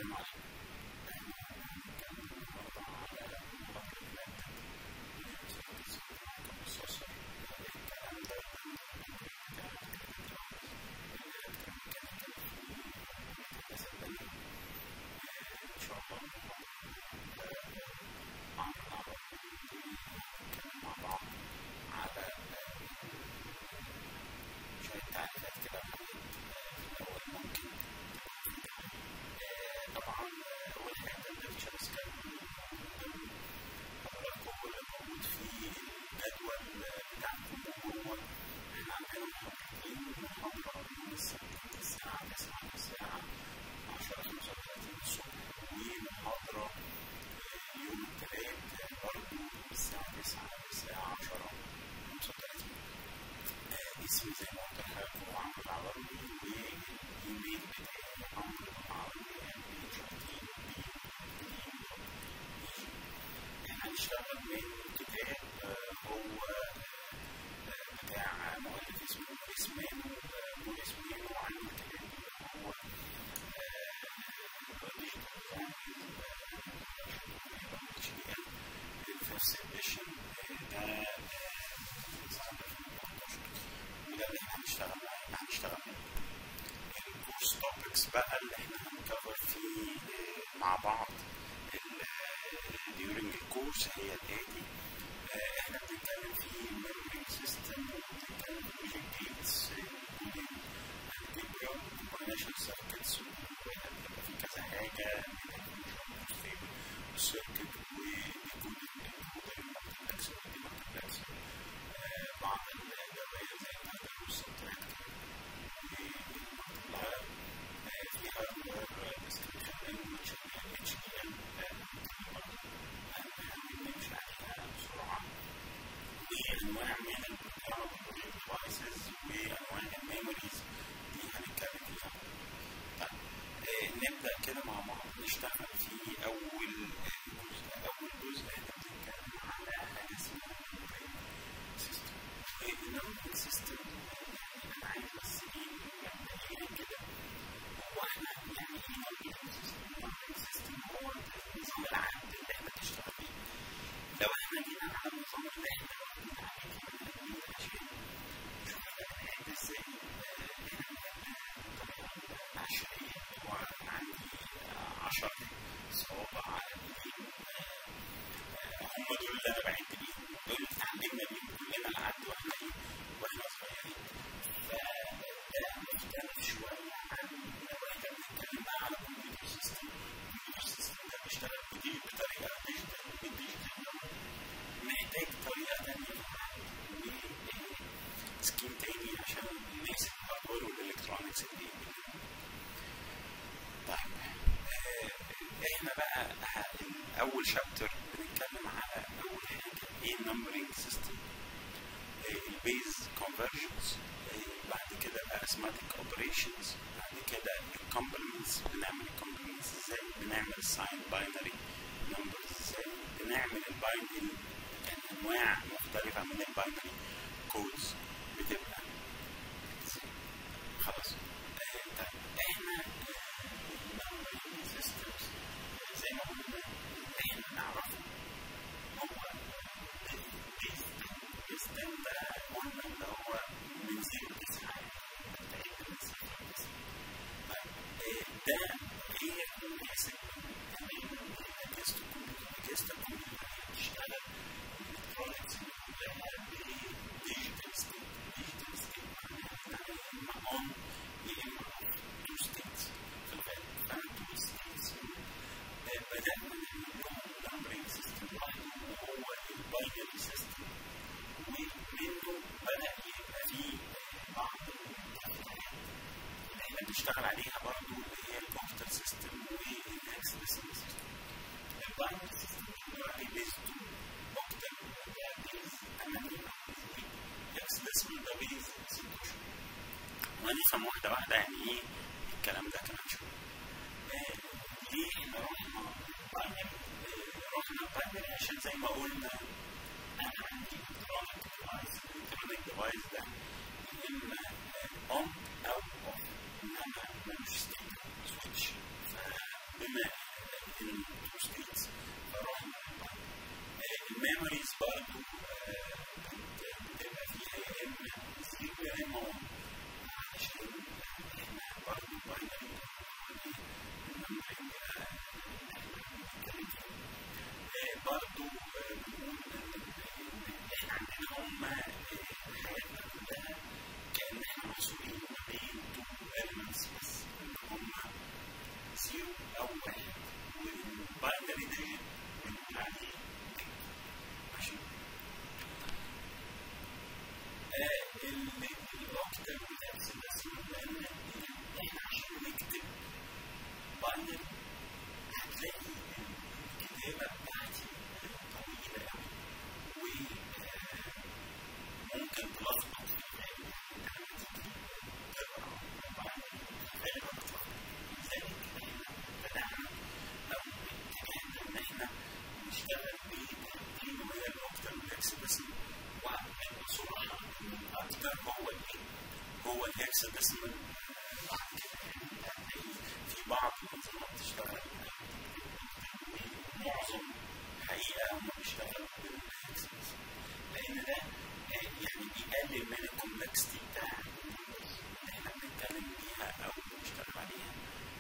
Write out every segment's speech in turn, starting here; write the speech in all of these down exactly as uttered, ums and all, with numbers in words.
السلام عليكم. هنتكلم النهارده على مراقبة البروسيسور. الكلام ده إن شاء الله هنتكلم مع بعض على شوية تعريفات كده الأول ممكن. طبعا أول حاجة الفيرتشوال سكان حضراتكم اللي موجود في الجدول بتاعكم وهو احنا عندنا محاضرتين، محاضرة يوم السبت الساعة تسعة للساعة عشرة خمسة وثلاثين الصبح، ومحاضرة يوم الثلاث برضه الساعة تسعة للساعة عشرة خمسة وثلاثين. اسمي زي ما قلت لحضراتكم عمرو العوضي، والإيميل بتاعي عمرو العوضي اتش تي بي. احنا هنشتغل من كتاب هو بتاع مؤلف اسمه موريس مانو موريس مانو عن الكتاب هو الفيرست اديشن ده سنة ألفين وأربعتاشر، وده اللي احنا هنشتغل معاه. هنشتغل منه الكورس توبكس بقى اللي احنا هنكفر فيه مع بعض during الكورس هي الآتي. احنا بنتكلم في memory system، وبنتكلم في logic gates، including algebra، combination circuits، وهتبقى في كذا حاجة من الفانكشن ستيبل والسيركت وديكودنج الكودر المالتيبلكس والديمالتيبلكس، بعض الدوائر زي النادر والسبتراكتور والمالتيبلاير، في هاردوير ديسكريبشن لانجويج اتش دي ال هنمشي عليها بسرعة، وأنواع من البروجرامبل ديفايسز وأنواع الميموريز دي هنتكلم فيها. طيب نبدأ كده مع بعض نشتغل في أول جزء. أول جزء احنا بنتكلم على حاجة اسمها memory system. الميموري سيستم يعني أنا عايز بس إيه مبدئيا كده، هو احنا يعني إيه memory system؟ memory system هو النظام العام اللي احنا بنشتغل فيه. لو احنا جينا على النظام اللي احنا واخدين عليه كده عشان نشوف هنعمل ازاي بطريقة عشوائية. هو عندي عشر صوابع على الايدين، هم دول اللي انا بعد بيهم، دول اللي اتعلمنا بيهم كلنا العد واحنا ايه واحنا صغيرين. فده مختلف شوية عن لو احنا بنتكلم بقى على كمبيوتر سيستم. الكمبيوتر سيستم ده بيشتغل بدي بطريقة ديجيتال، والديجيتال محتاج طريقة تانية وسكيم تاني عشان الناس الهاردوير والإلكترونيكس اللي بيهم. طيب احنا بقى أول شابتر بنتكلم على أول حاجة ايه النمبرينج سيستم، البيز كونفرجنز، بعد كده الارثماتيك اوبريشنز، بعد كده الكومبلمنتس، بنعمل الكومبلمنتس ازاي، بنعمل الساين باينري نمبرز ازاي، بنعمل الباينري انواع مختلفه من الباينري كودز بتبقى ازاي. خلاص طيب احنا النمبرينج سيستمز زي ما قلنا احنا نعرفه هو السيستم ده قلنا اللي هو من صفر لتسعة، بتعيد من صفر لتسعة. طيب ده هي المناسب تماما لأجهزة الكمبيوتر. أجهزة الكمبيوتر هي بتشتغل الإلكترونيكس اللي كلها بديجيتال ستيت. ديجيتال ستيت معناها يا إما أون يا إما أوف، تو ستيتس في الغالب. فالتو ستيتس بدأنا نعمل لهم نمبرينج سيستم لوحده وهو الباينري سيستم، ومنه بدأ يبقى فيه بعض الحاجات اللي احنا بنشتغل عليها برضه اللي هي الكمبيوتر سيستم والهكساديسيمال سيستم. الباينري سيستم دلوقتي بيزد اوكتل، ده بيز بين التو ستيتس فروحنا الميموريز برضه بتبقى فيها يا اما زيرو يا اما واحد عشان احنا برضه باينري النمبرنج بنتكلم فيه برضه بنقول ان احنا عندنا هما حياتنا كلها كأن احنا محصورين ما بين تو elements بس اللي هما زيرو او واحد والباينري ديجيت بنقول عليه ماشي. الاوكتال والهكساديسيمال لان احنا عشان نكتب باينري هتلاقي الكتابه بتاعتي طويله قوي وممكن تلخبط في نشتغل بترتيب وهي الاوكتال والهكساديسيمال وهنبقى صراحه ان الاكتر هو الايه؟ هو الهكساديسيمال. بعد كده يعني في بعض الانظمات بتشتغل معظم حقيقه هم بيشتغلوا بالهكساديسيمال لان ده يعني بيقلل من الكومبلكسيتي بتاع النمبرز اللي احنا بنتكلم بيها او بنشتغل عليها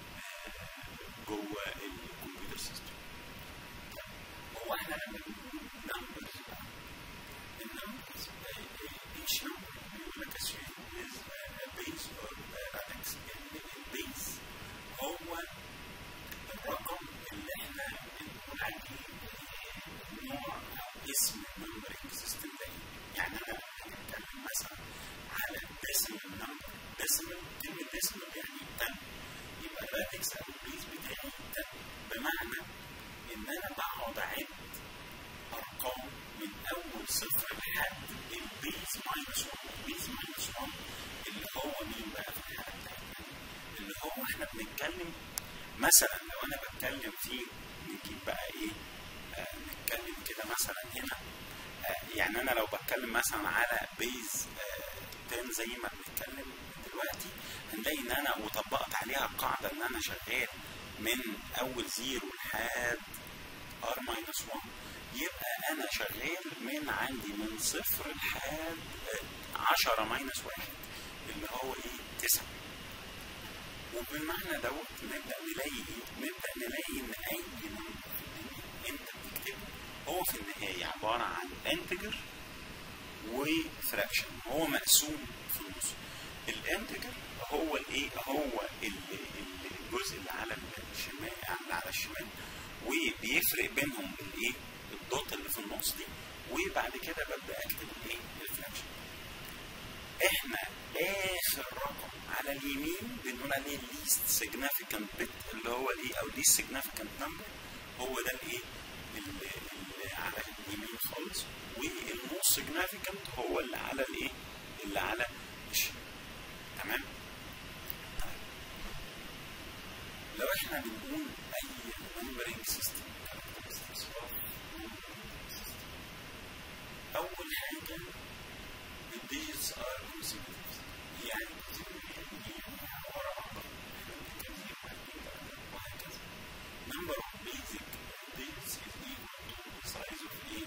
جوه الكمبيوتر سيستم. هو احنا لما بنقول نمبرز بقى النمبرز each number بيقول لك assume is a base or radix. البيز هو الرقم اللي احنا بنقول عليه نوع او اسم النمبرنج سيستم ده. يعني انا لما بتكلم مثلا على decimal number decimal كلمة decimal يعني تم يبقى الرادكس او البيز بتاعي تم بمعنى ان انا بقعد اعد ارقام من اول صفر لحد البيز ماينس واحد. البيز ماينس واحد اللي هو مين بقى في الحاله بتاعتنا اللي هو احنا بنتكلم مثلا لو انا بتكلم فيه نجيب بقى ايه آه نتكلم كده مثلا هنا آه يعني انا لو بتكلم مثلا على بيز آه عشرة زي ما بنتكلم دلوقتي هنلاقي ان انا وطبقت عليها القاعده ان انا شغال من اول زيرو لحد ار ماينس واحد يبقى انا شغال من عندي من صفر لحد عشرة ماينس واحد اللي هو ايه تسعة. وبالمعنى دوت نبدا نلاقي ايه؟ نبدا نلاقي ان اي نمبر انت بتكتبه هو في النهايه عباره عن انتجر وفراكشن هو مقسوم في النص. الانتجر هو الايه؟ هو الجزء اللي على الشمال اللي على الشمال وبيفرق بينهم الايه؟ الدوت اللي في النص دي وبعد كده ببدا اكتب الايه؟ الفراكشن. احنا اخر رقم على اليمين بنقول عليه least significant bit اللي هو الايه؟ او least significant number هو ده الايه؟ اللي على اليمين خالص والموست significant هو اللي على الايه؟ اللي على الشمال. تمام؟ لو احنا بنقول اي numbering system اول حاجه الديجيتس ار consecutive يعني ورا بعض وهكذا. number of basic digits is equal to the size of a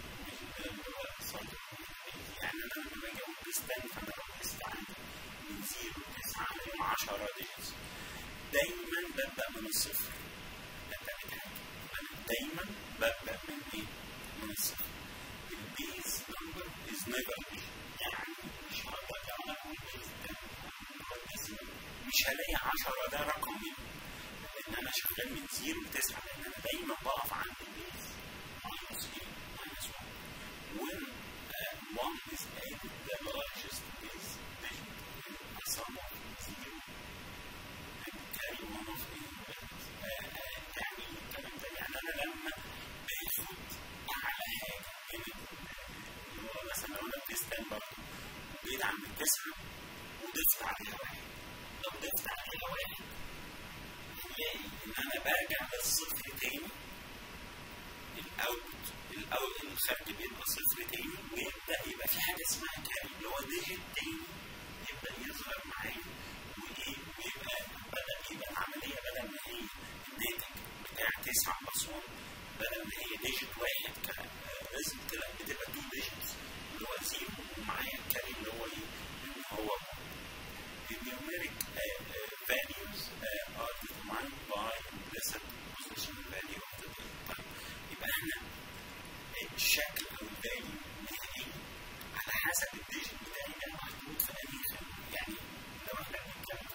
يعني انا لما باجي اقول بستان فانا بقيس عندي من زيرو لتسعه ل عشرة ديجيتس دايما ببدا من الصفر. ده تالت حاجه انا دايما ببدا من ايه؟ من الصفر. البيز نمبر از نيفر يعني مش هقدر لو انا اقول بيز ده مش هلاقي عشرة ده رقم لان انا شغال من زيرو لتسعه لان انا دايما بقف عند البيز ماينس ايه؟ ماينس واحد. when uh, one is added the largest base digit the sum of zero and carry one of the يعني الكلام ده يعني انا لما باخد اعلى حاجه من اللي هو مثلا لو انا بتستان برضه بيدعم بالتسعه وضفت عليها واحد لو ضفت عليها واحد هنلاقي ان انا برجع للصفر تاني الاوت الاوت الخارج بيبقى صفر تاني ويبدا يبقى في حاجه اسمها كاري اللي هو ديجيت تاني يبدا يظهر معايا وايه ويبقى بدا يبقى العمليه بدل ما هي الناتج بتاع تسعة بلس واحد بدل ما هي ديجيت واحد كريزلت، لا بتبقى تو ديجيتس اللي هو زيرو ومعايا الكاري اللي هو ايه؟ اللي هو النيوميريك values are determined by implicit position value of the data. طيب يبقى احنا الشكل او الفاليو النهائي على حسب الديجيت بتاعي ده محطوط في انهي خانه. يعني لو احنا بنتكلم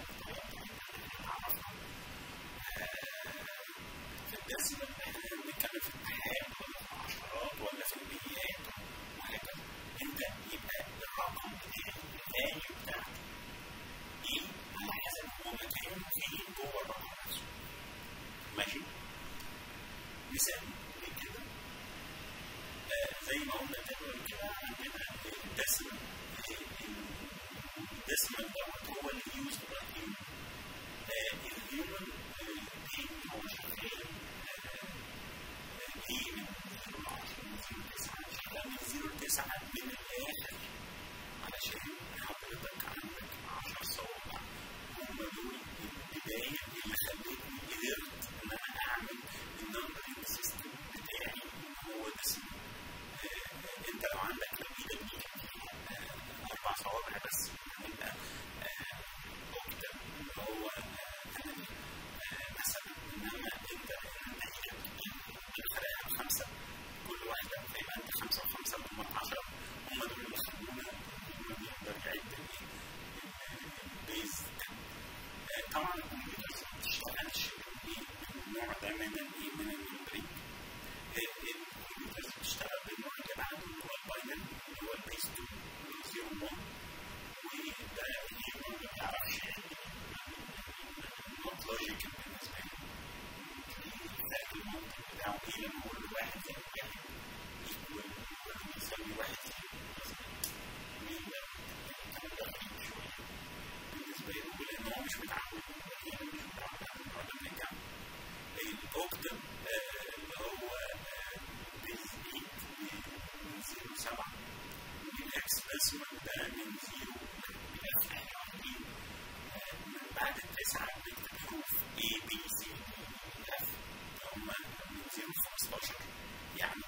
في الديسيمال احنا بنتكلم في الآلاف ولا في العشرات ولا في المئات وهكذا. انت يبقى الرقم بتاعي الفاليو بتاعته ايه على حسب هو مكانه فين جوه الرقم نفسه. ماشي؟ مثال كده زي ما قلنا جدول كده عندنا الديسيمال. الديسيمال دوت هو اللي يوز الهيومن. الهيومن بين هو شغال ايه من صفر ل عشرة من صفر ل تسعة، شغال من صفر ل تسعة من الاخر علشان حضرتك عندك عشر صوابع هم دول البدايه اللي خلتني قدرت ان انا اعمل النمبرنج سيستم بتاعي ان هو ديسيمال. انت لو عندك لو ايدك دي كان فيها اربع صوابع بس يبقى اوكتا اللي هو ثمانية مثلا. انما انت انت ايدك خلاها خمسه كل واحده فيبقى انت خمسه وخمسه هم عشرة. هم دول اللي خلونا نقدر يعد البيز ده. طبعا الكمبيوترز ما بتشتغلش بالنوع ده من الايه من النمبرنج. الكمبيوترز بتشتغل بالنوع اللي بعده اللي هو الباينري اللي هو البيز اتنين اللي هو صفر واحد، وده الهيومن ما بيعرفش نوت لوجيكال بالنسبه له. ده المنطق بتاعه ايه لما اقول له واحد زائد واحد ايكوال يساوي واحد زائد مين ده؟ كان ده غريب شويه بالنسبه له لان هو مش متعود الهيومن مش متعود على النوع ده من الجمع. الاوكتل اللي هو بيز ثمانية من صفر ل سبعة والهكس ديسيمال ده من صفر ل واحد. من بعد التسعة بنكتب حروف A B C D E F هم من صفر ل خمستاشر يعني.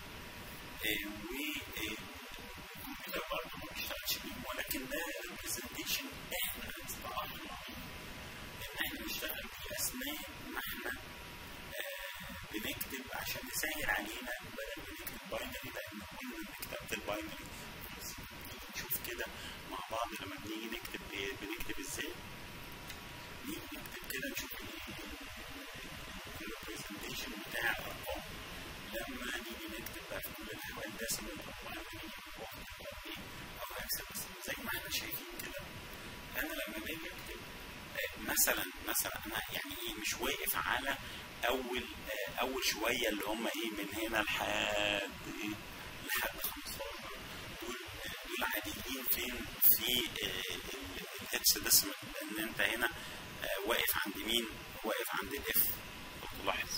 والكمبيوتر برضه ما بيشتغلش بيهم، ولكن ده ريبريزنتيشن احنا اصطلحنا ان احنا نشتغل بيه اثناء ما احنا بنكتب عشان نسهل علينا بدل ما نكتب باينري، لان كل ما كتبت الباينري نشوف كده مع بعض لما بنيجي نكتب بنكتب ازاي. نيجي نكتب كده نشوف الريبريزنتيشن بتاع الارقام. لما نيجي نكتب بقى في كل الاحوال ديسيمال او باينري او ايه او هكسا زي ما احنا شايفين كده. انا لما باجي اكتب مثلا مثلا انا يعني ايه مش واقف على اول اول شويه اللي هم ايه من هنا لحد ايه لحد خمستاشر. دول دول عاديين فين في الهكس ديسيمال، لان انت هنا واقف عند مين؟ واقف عند الاف. لو تلاحظ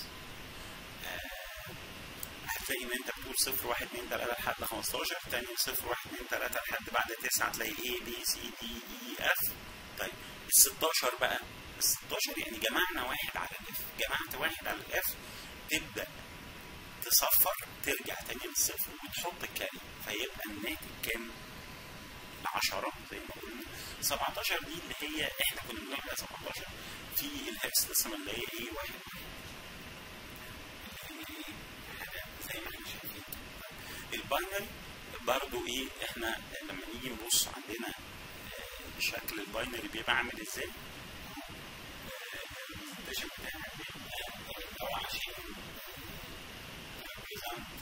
هتلاقي ان انت بتقول صفر واحد اتنين تلاته لحد خمستاشر، تاني صفر واحد اتنين تلاته لحد بعد تسعه تلاقي A B C D E F. طيب ال ستاشر بقى ال ستاشر يعني جمعنا واحد على الاف، جمعت واحد على الاف تبدا تصفر ترجع تاني للصفر وتحط الكاري فيبقى الناتج كام؟ العشرة زي ما قلنا. سبعتاشر دي اللي هي احنا كنا بنعمل سبعتاشر في الهكس ديسيمال اللي هي ايه واحد زي ما احنا شايفين. الباينري برضو ايه احنا لما نيجي نبص عندنا شكل الباينري بيبقى عامل ازاي؟ الريبريزنتيشن بتاعها بيبقى عشان ريبريزنت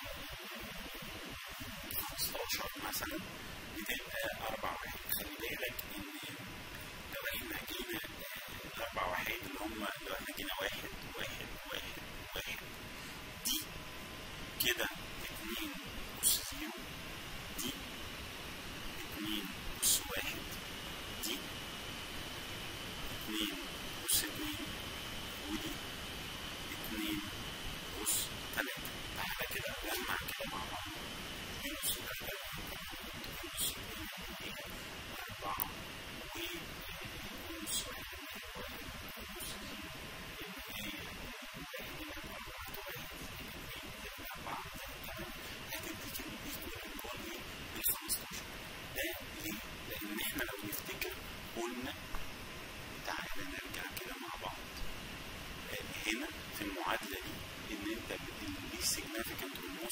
خمستاشر مثلا بتبقى أربعة واحد. خلي بالك إن لو احنا جينا الأربع واحد اللي هم لو احنا جينا واحد واحد واحد واحد دي كده اتنين أس زيرو، دي اتنين أس واحد، دي اتنين أس اتنين، ودي اتنين أس تلاتة. تعالى كده نجمع كده مع بعض اتنين أس تلاتة اتنين أس اتنين أربعة واتنين أس واحد واحد أس اتنين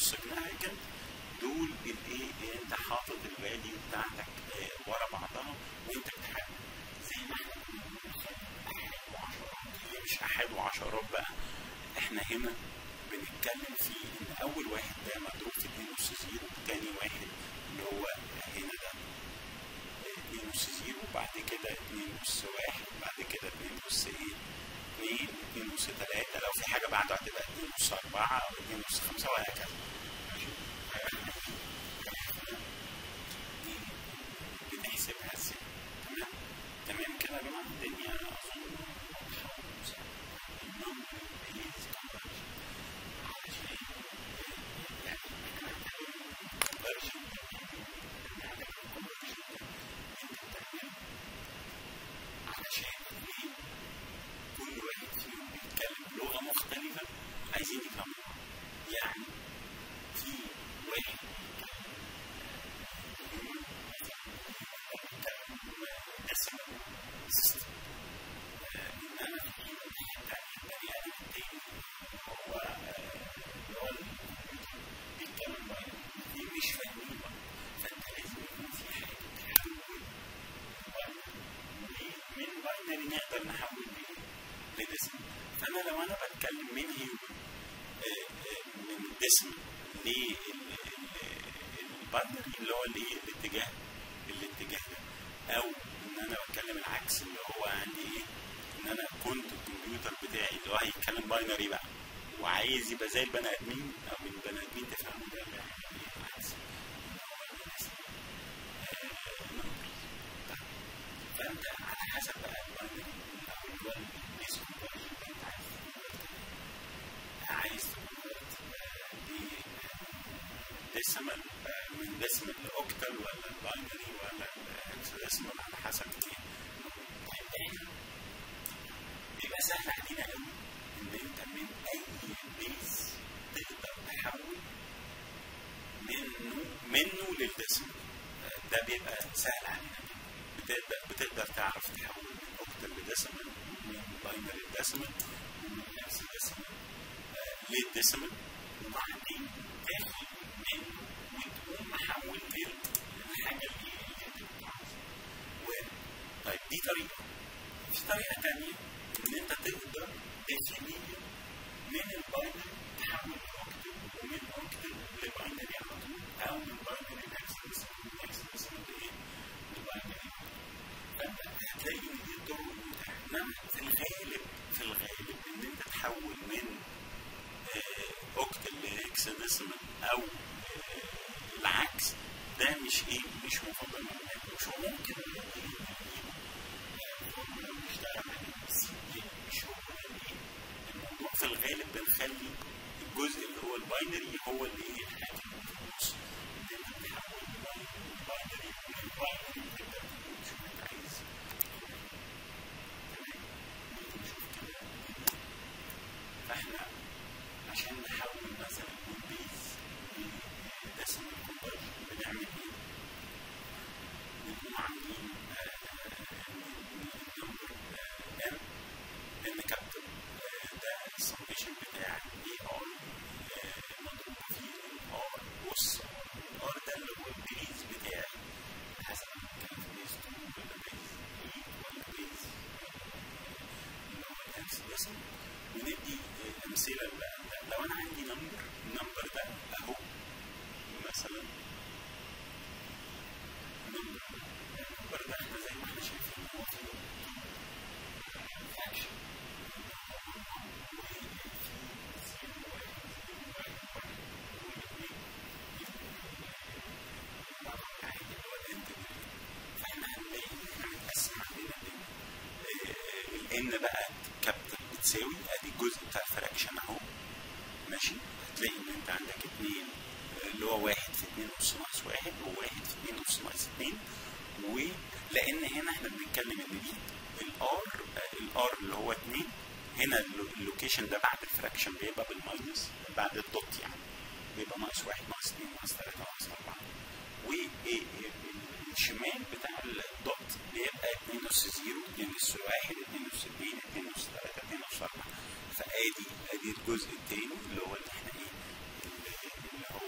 significant دول الايه انت حاطط الفاليو بتاعتك اه ورا بعضها وانت بتحل زي ما احنا احاد وعشرات. هي مش احاد وعشرات بقى، احنا هنا بنتكلم في ان اول واحد ده مضروب في اتنين نص زيرو، تاني واحد اللي هو هنا ده اتنين نص زيرو، بعد كده اتنين نص واحد، بعد كده اتنين نص ايه اتنين، اتنين نص تلاتة، لو في حاجة بعده هتبقى اتنين نص أربعة أو اتنين نص خمسة وهكذا. ماشي؟ دي بنحسبها ازاي؟ تمام؟ تمام كده يا جماعة؟ الدنيا أظن واضحة ومسهلة. النمبر بيز كونفرجن علشان يعني احنا هنعمل كونفرجن هنعمل الكونفرجن ده انت بتعمله علشان ليه؟ كل واحد فيهم بيتكلم بلغة مختلفة عايزين يفهموها. يعني في واحد بيتكلم ديسيمال سيستم، انما في الناحية التانية البني آدم التاني هو اللي هو الكمبيوتر بيتكلم باينري، الاتنين مش فاهمين بعض، فانت لازم يكون في حاجة تحول من باينري نقدر نحول لديسيمال. فانا لو انا بتكلم من هيومن من ديسيمال للباينري اللي هو الايه الاتجاه الاتجاه ده، او ان انا بتكلم العكس اللي هو عندي ايه ان انا كنت الكمبيوتر بتاعي اللي هو هيتكلم باينري بقى وعايز يبقى زي البني ادمين او البني ادمين تفهموا ده العكس اللي هو الديسيمال نمبرز. فانت على حسب بقى الباينري او اللي هو النسبة اللي انت عايز عايز تكونفرت لديسيمال من ديسيمال لاوكتال ولا الباينري ولا الهكساديسيمال على حسب ايه. طيب بيبقى سهل علينا قوي ان انت من اي بيز تقدر تحول منه منه للديسيمال، ده بيبقى سهل علينا. بتقدر بتقدر تعرف تحول من اوكتال لديسيمال، من باينري لديسيمال، ومن هكساديسيمال للديسيمال، وبعدين تاخد منه وتقوم محول للحاجه اللي انت عايزها. طيب دي طريقه. في طريقه ثانيه ان انت تقدر داخليا من الباينري تحول لاوكتال، ومن اوكتال لباينري على طول، او من باينري لهكساديسيمال، من هكساديسيمال لايه؟ لباينري. فانت هتلاقي ان دي الطرق المتاحه. انما في الغالب في الغالب ان انت تحول من اوكتال لهكساديسيمال او العكس ده مش ايه مش مفضل منه، مش هو ممكن نشتغل عليه بس مش هو ايه الموضوع. في الغالب بنخلي الجزء اللي هو الباينري هو اللي ايه الحاجه اللي في النص، ان انت تحول الباينري من باينري تقدر تقول شو انت عايز. تمام؟ ممكن نشوف كده. فاحنا عشان نحول مثلا من بيز لديسيمال كونفرجن بنعمل ايه؟ بنقوم عاملين النمبر ان ان كابيتال ده السميشن بتاع اي ار مضروب في الار بص الار ده اللي هو البيز بتاعي حسب كان في بيز اتنين ولا بيز تلاتة ولا بيز اللي هو الهكساديسيمال. وندي امثله بقى. لو انا عندي نمبر النمبر ده اهو مثلا نمبر النمبر ده احنا زي ما احنا شايفين هو في فاكشن فاحنا هنلاقي ان احنا متقسم عندنا الان بقى كابيتال بتساوي ادي الجزء بتاع الفراكشن اهو ماشي. هتلاقي ان انت عندك اتنين اللي هو واحد في اتنين نص ناقص واحد وواحد في اتنين نص ناقص اتنين. ولان هنا احنا بنتكلم ان دي الار الار اللي هو اتنين هنا اللوكيشن ده بعد الفراكشن بيبقى بالماينس بعد الدوت يعني بيبقى ناقص واحد ناقص اتنين ناقص تلاته ناقص اربعه. والشمال بتاع الدوت بيبقى اتنين نص زيرو اتنين نص واحد اتنين نص اتنين اتنين نص تلاته اتنين نص اربعه. فادي ادي الجزء الثاني اللي هو اللي احنا ايه اللي هو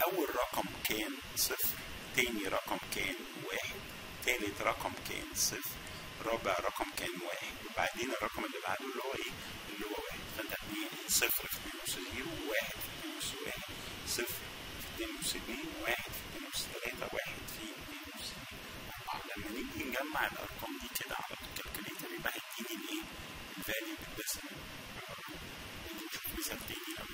اول رقم كان صفر، تاني رقم كان واحد، تالت رقم كان صفر، رابع رقم كان واحد، وبعدين الرقم اللي بعده اللي هو ايه؟ اللي هو واحد. فانت صفر في اتنين اس زيرو، واحد في اتنين اس واحد، صفر في اتنين اس اتنين، واحد في اتنين اس تلاتة، واحد في اتنين اس اربعة. لما نيجي نجمع الارقام دي كده على الكالكوليتر يبقى هيديني الايه؟ الفاليو بالديسيمال. نيجي نشوف مثال تاني لو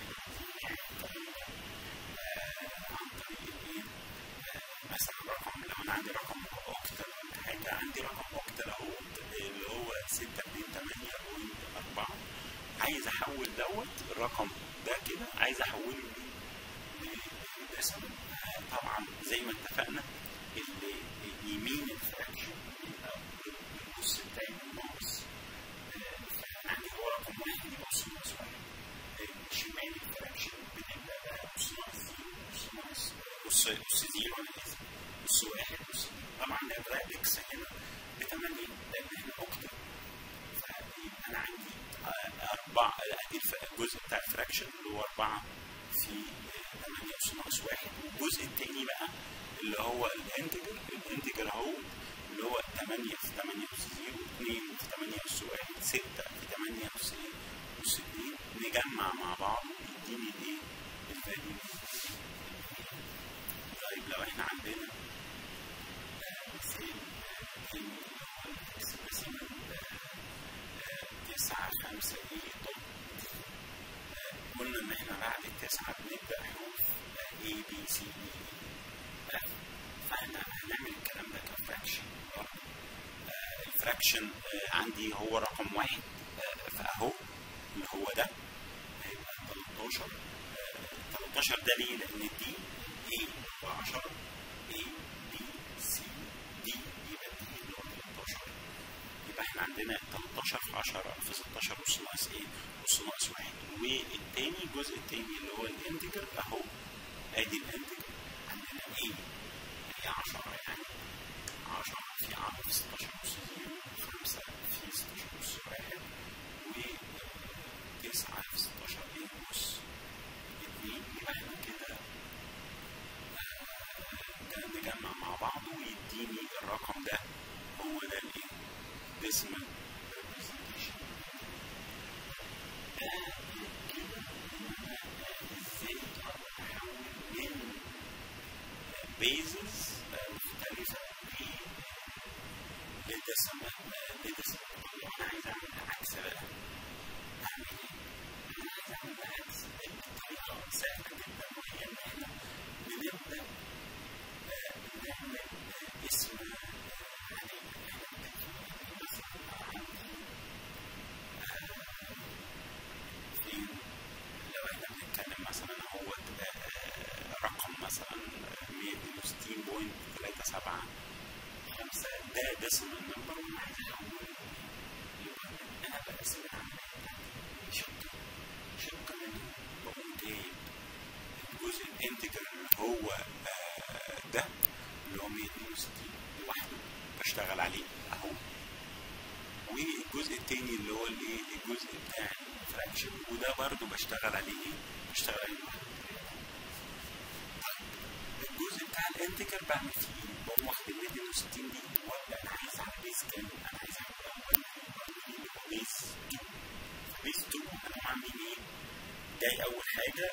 عن طريق الايه؟ مثلا رقم، لو انا عندي رقم اوكتل ولا حاجه، عندي رقم اوكتل اهو اللي هو ستة اتنين تمانية بوينت اربعة، عايز احول دوت الرقم ده كده، عايز احوله لديسيمال. طبعا زي ما اتفقنا اللي يمين الفراكشن النص بتاعي بالناقص، فعندي هو رقم واحد يبقى نص ناقص واحد، شمال الفراكشن بتبقى بقى نص ناقص زيرو، نص ناقص نص نص زيرو انا اسف، نص واحد نص. طبعا ده الرادكس هنا بتمانية لان احنا اوكتل، فيبقى انا عندي أربعة، ادي الجزء بتاع الفراكشن اللي هو أربعة في تمانية أس ناقص واحد، والجزء التاني بقى اللي هو الانتجر، الانتجر اهو اللي هو تمانية في تمانية أس زيرو، اتنين في تمانية أس واحد، ستة في تمانية أس أس اتنين، نجمع مع بعض يديني الايه؟ الفاليو. طيب لو احنا عندنا مثال تاني اللي هو الاكسبريسيمال تسعة خمسة ايه دوت، قلنا ان احنا بعد التسعة بنبدأ حروف A B C D E F، فاحنا هنعمل الكلام ده كفراكشن. الفراكشن عندي هو رقم واحد فاهو اللي هو ده هيبقى تلتاشر. تلتاشر ده ليه؟ لان دي A وعشرة، A B C D يبقى دي اللي هو تلتاشر، يبقى احنا عندنا تلتاشر في عشرة في ستاشر أس ناقص ايه؟ أس ناقص واحد. والتاني الجزء التاني اللي هو الانتجر اهو، ادي الانتجر عندنا ايه؟ هي عشرة، يعني عشرة في عشرة في ستاشر أس زيرو، خمسة في ستاشر أس واحد، وتسعة في ستاشر ايه أس اتنين. يبقى احنا كده نجمع مع بعض ويديني الرقم ده هو ده الايه؟ decimal representation. ده كده ازاي احول من bases مختلفة لديسيمال لديسيمال. طب لو انا عايز اعمل عكس بقى اعمل ايه؟ انا عايز اعمل عكس بطريقة سهلة جدا، وهي ان احنا بنبدأ نعمل اسم مثلا مية اتنين وستين بوينت تلاتة سبعة خمسة، ده ديسيمال نمبر وانا عايز احوله، يبقى انا بقسم العمليه شقه شقه منه، بقوم جايب الجزء الانتجر اللي هو آه ده اللي هو مية اتنين وستين لوحده بشتغل عليه اهو، والجزء التاني اللي هو الايه؟ الجزء بتاع الفراكشن، وده برضه بشتغل عليه ايه؟ بشتغل عليه لوحده. الجزء بتاع الانتجر بعمل فيه ايه؟ بقوم واخد ال مية اتنين وستين دي وابدا انا عايز اعمل بيز كام؟ انا عايز اعمل اول اللي هو بيز اتنين. بيز اتنين انا عاملين ايه؟ جاي اول حاجه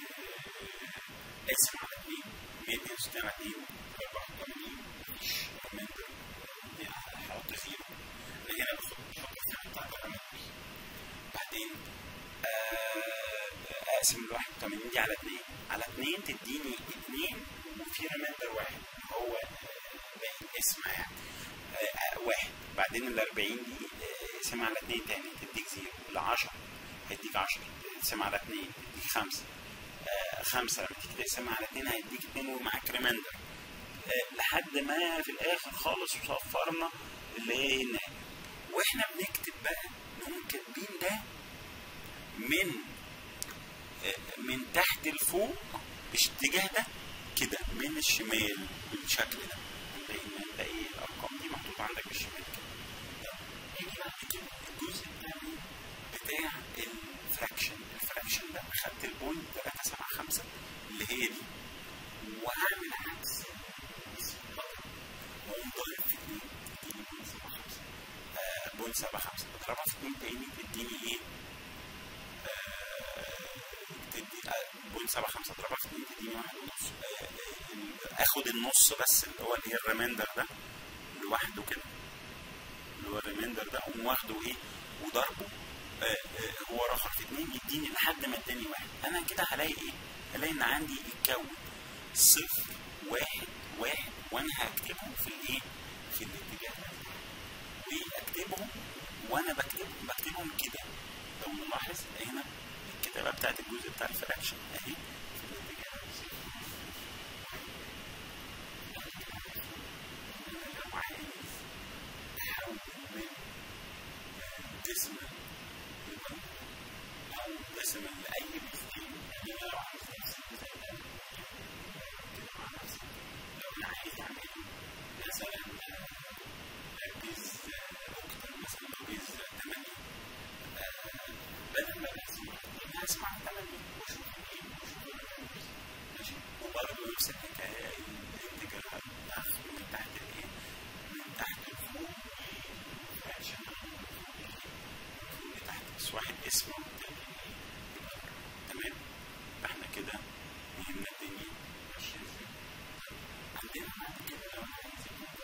قاسم على اتنين، مية اتنين وستين على اتنين اربعة وتمانين، مفيش ريمايندر هحط زيرو، انا هنا باخد بحط الزيرو بتاع الريمايندر. بعدين اقسم ال واحد وتمانين دي على اتنين، على اتنين تديني اتنين وفي ريمايندر واحد هو باقي الاسم يعني واحد. بعدين ال اربعين دي اقسم على اتنين تاني تديك زيرو، ال عشرة هيديك عشرة، تقسم على اتنين تديك خمسة، خمسة لما تيجي تقسمها على اتنين هيديك اتنين ومعاك ريمايندر، لحد ما في الاخر خالص وصفرنا اللي هي هنا. واحنا بنكتب بقى نقوم كاتبين ده من من تحت لفوق بالاتجاه ده كده، من الشمال بالشكل ده. هنلاقي ان انت ايه الارقام دي محطوطه عندك بالشمال كده. نيجي بعد كده الجزء الثاني بتاع الفراكشن. الفراكشن ده اخدت البوينت تلاتة سبعة خمسة اللي هي دي، سبعة خمسة اضربها في اتنين تديني واحد ونص. اخد النص بس اللي هو اللي هي الريميندر ده لوحده كده، اللي هو الريميندر ده اقوم واخده ايه وضربه هو رخر في اتنين يديني لحد ما اداني واحد. انا كده هلاقي ايه؟ هلاقي ان عندي يتكون صفر واحد واحد، وانا هكتبهم في الايه؟ في الاتجاه ده، واكتبهم وانا بكتبهم بكتبهم كده. لو نلاحظ هنا الكتابه بتاعت الجزء بتاع الفراكشن اهي في الاتجاه ده. انا لو عايز احول من ديسمال او ديسمال لاي بيستين، يعني انا لو عايز احسب زي ده كده مع نفسي، لو انا عايز اعمل مثلا بيز اوكتل مثلا او بيز تمانية، بدل ما ارسم يبقى اسمع تمانية واشوف ايه واشوف الرمز ماشي. وبرضه نفس الحكايه الاتجاه الاخر من تحت الايه؟ من تحت لفوق فراكشن فوق لتحت، بس واحد اسمه والتاني يبقى تمام. فاحنا كده فهمنا الدنيا ماشيه ازاي. عندنا بعد كده لو انا عايز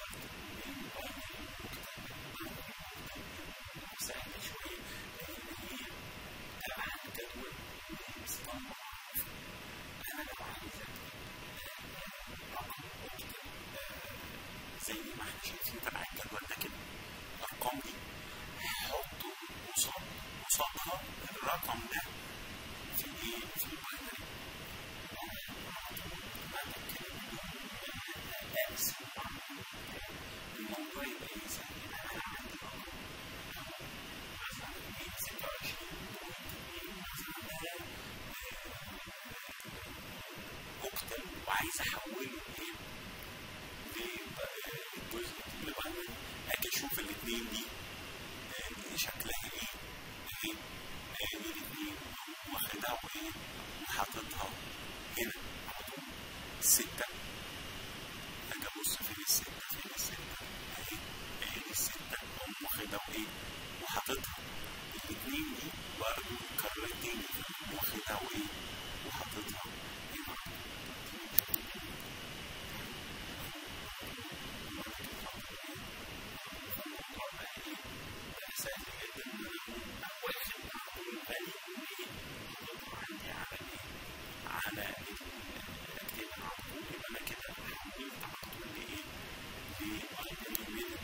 سهل شويه، لان هي تبع الجدول اسطمبة. انا لو عايز رقم زي ما احنا شايفين تبع الجدول ده كده، الارقام دي هحط قصاد قصادها الرقم ده في الايه؟ في الباينري. بعد كده اقسم الموضوع يبقى ايه؟ سهل. يبقى انا عندي رقم مثلا ستة وعشرين مثلا ده اوكتل، وعايز احوله لايه؟ للجزء اللي باينري. اجي اشوف الاثنين دي شكلها ايه؟ اهي ادي الاثنين واخدها وايه؟ وحاططها هنا على طول. الستة اجي ابص فين الستة؟ فين الستة؟ اهي اهي دي الستة، اقوم واخدها وايه؟ وحاططها. الاثنين دي برضه كررتين واخدها وايه؟ وحاططها هنا. سهل جدا ان انا واخد معقول بالي وايه؟ حاططها عندي على الايه؟ على الاكتاب على طول. يبقى انا كده حولت على طول لايه؟ لباينري ميدل.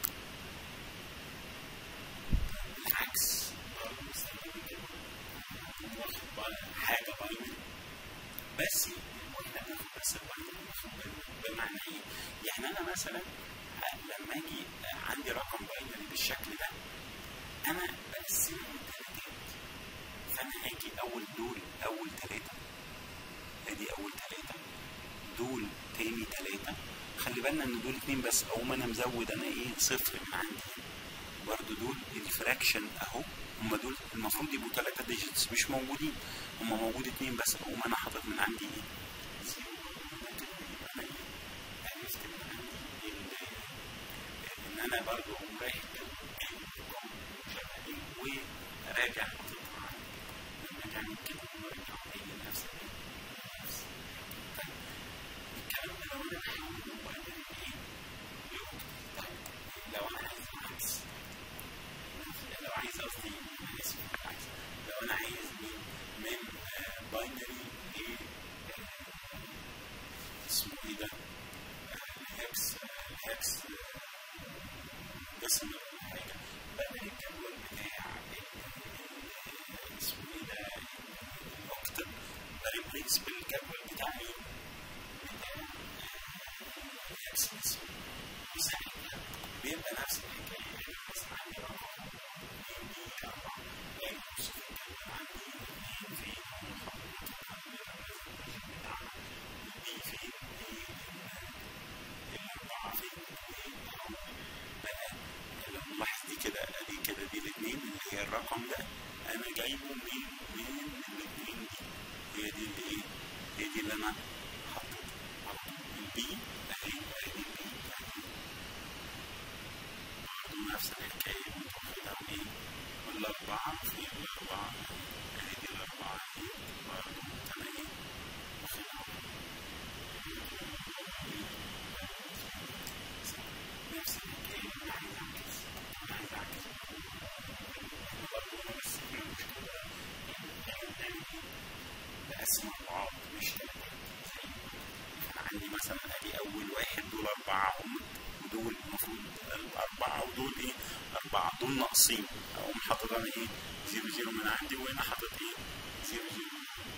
العكس برضه سهل جدا، واخد حاجه باينري بس واحنا بناخد بس الباينري واخد بالنا. بمعنى ايه؟ يعني انا مثلا لما اجي عندي رقم باينري بالشكل ده انا بقسمه لثلاثات، فانا هاجي اول دول اول ثلاثه، ادي اول ثلاثه، دول تاني ثلاثه. خلي بالنا ان دول اتنين بس، اقوم انا مزود انا ايه؟ صفر من عندي. برضو دول الفراكشن اهو، هم دول المفروض يبقوا ثلاثه ديجيتس مش موجودين، هم موجود اتنين بس، اقوم انا حاطط من عندي ايه؟ زيرو. يبقى انا ايه؟ عرفت من عندي ان انا برضو اقوم رايح وراجع حاططها عندي. لما اجي اعمل كده وارجع هي نفس نفس. طيب الكلام ده لو انا بحول باينري ايه؟ لاوكتل. طيب لو انا عايز العكس، لو عايز قصدي انا اسف عايز لو انا عايز من من باينري ايه اسمه ايه ده؟ الهكس الهكس ديسمال ولا حاجه، بدل الجدول بتاع اسمه ايه ده؟ الاوكتل، بريبليس بالجدول بتاع مين؟ بتاع الهكس ديسمال. وساعتها بيبقى نفس الحكايه. يعني مثلا عندي رقم اتنين دي اربعه، باجي ابص في الجدول عندي اتنين فين؟ اقوم حاططها بتاعنا. دي فين؟ الاربعه فين؟ بقى لو نلاحظ دي كده ادي كده دي الاثنين اللي هي الرقم ده انا جايبه من من الاثنين دي، هي دي اللي ايه؟ هي دي اللي انا حاططها. البي اهي اهي البي اهي برضه نفس الحكايه واخدها وايه؟ والاربعه في الاربعه اهي دي الاربعه اهي برضه انا ايه؟ ادي اول واحد دول اربعه هم، ودول المفروض الاربعه ودول ايه؟ اربعه، دول ناقصين، اقوم حاطط انا ايه؟ زيرو زيرو من عندي، وهنا حاطط ايه؟ زيرو زيرو.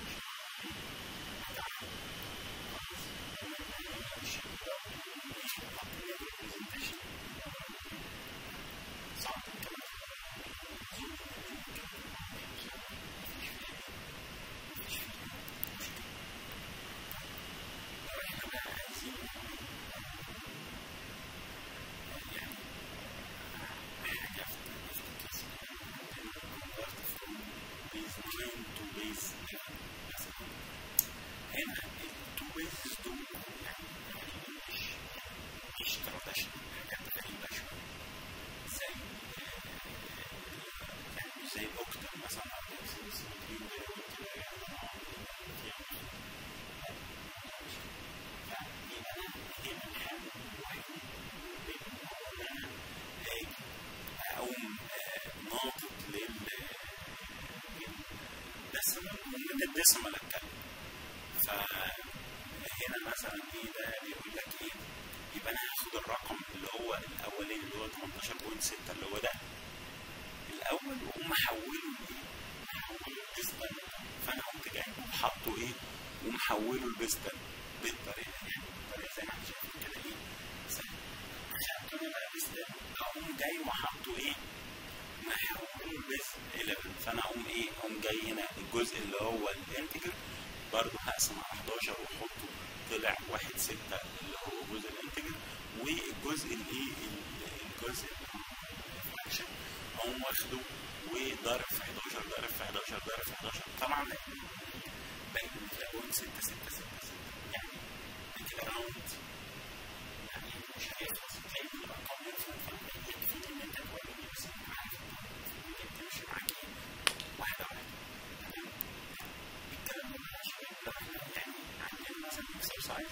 هنا التو بيزز دول يعني مش مش تراديشنال، حاجات غريبة شوية، زي يعني مش زي الأوكتل مثلا أو السيمترين كده يعني فيبقى أنا هنا الحل الوحيد إن أنا هاجي أقوم ناطط للديسيمال ومن الديسيمال أتكلم. فهنا مثلا ايه ده بيقول لك ايه؟ يبقى انا هاخد الرقم اللي هو الاولاني اللي هو تمنتاشر فاصلة ستة اللي هو ده الاول، واقوم محوله لايه؟ محوله لديسيمال. فانا قمت جايبه وحاطه ايه؟ ومحوله لديسيمال بالطريقه يعني بالطريقه زي ما انت شايف كده ايه؟ سهل. خدته انا بقى ديسيمال، اقوم جاي وحاطه ايه؟ محوله لبيز حداشر. فانا اقوم ايه؟ اقوم جاي هنا الجزء اللي هو الانتجر برضه هقسم على حداشر واحطه، طلع واحد فاصلة ستة اللي هو جزء الانتجر، والجزء الايه؟ الجزء الفراكشن اقوم واخده وضارب في حداشر ضارب في حداشر ضارب في حداشر. طبعا باقي بتلاقوا ستة ستة ستة ستة يعني كده راوند يعني مش هيخلص. تلاقي الارقام ينفع يكفي ان انت توريني بس عارف ممكن تمشي معاك واحده واحده. الكلام ده لو احنا يعني عندنا مثلا اكسرسايز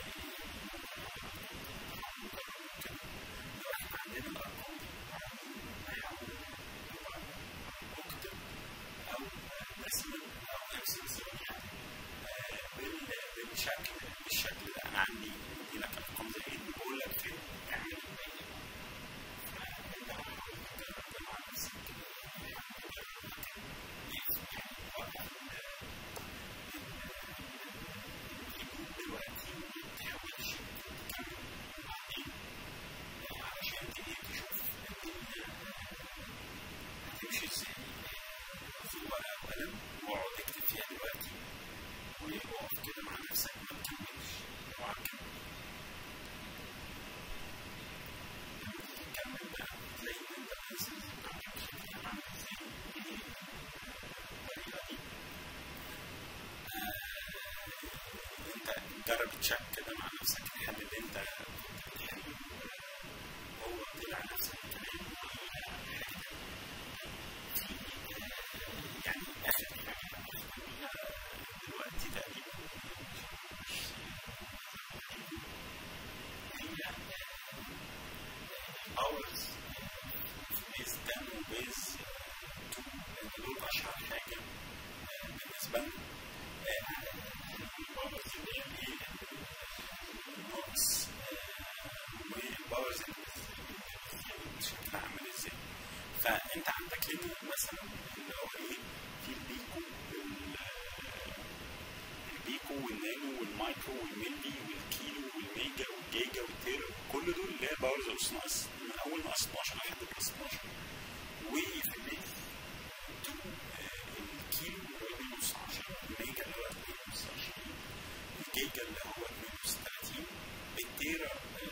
ممكن لو احنا عندنا الارقام نحاول نكتب او ديسيمال او هكساديسيمال يعني بالشكل بالشكل ده. انا عندي مدي لك ارقام زي ايه بقول لك فين تعمل الباقي. فانت حاول تجرب مع نفسك دلوقتي متحاولش تكمل بعدين علشان تبتدي تشوف الدنيا هتمشي ازاي. خد ورقة وقلم واقعد اكتب فيها دلوقتي واقف كده مع نفسك ما تكملش. اوعى تكمل. لما تيجي تكمل بقى تلاقي ان انت الانسنس بتاعتك شكلها عامل ازاي بالطريقة دي. انت جرب تشك كده مع نفسك الحل اللي انت بتحله هو طلع نفس الكلام يعني اخر حاجه دلوقتي تقريبا هي الباورز بيز عشرة وبيز اتنين لان دول اشهر حاجه بالنسبه لنا. الباورز اللي هي ايه؟ الناقص والباورز اللي شكلها عامل ازاي. فانت عندك هنا مثلا اللي هو ايه؟ في البيكو البيكو والنانو والمايكرو والملي والكيلو والميجا والجيجا والتيرا، كل دول اللي هي باورز اس ناقص من اول ناقص اتناشر لحد بلس اتناشر. وفي البيت الكيلو اللي هو اتنين ونص عشرة، الميجا اللي هو اتنين ونص عشرين، الجيجا اللي هو اتنين ونص تلاتين، التيرا